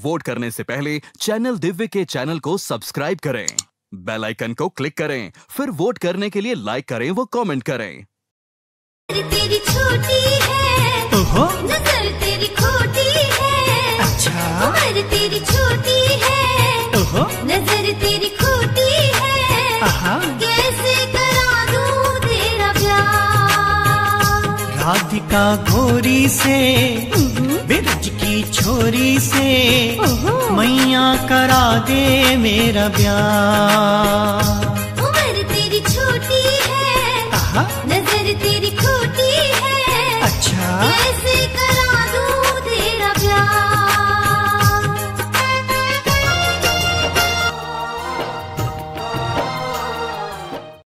Vote करने से पहले चैनल दिव्य के चैनल को सब्सक्राइब करें, बेल आइकन को क्लिक करें, फिर वोट करने के लिए लाइक करें व कमेंट करें। तेरी छोटी है, नजर तेरी खोटी है। अच्छा, उम्र तेरी छोटी है, नजर तेरी खोटी है। कैसे करा दूं तेरा प्यार। राधिका घोरी से, बिरज की छोरी से, मैया करा दे मेरा ब्याह।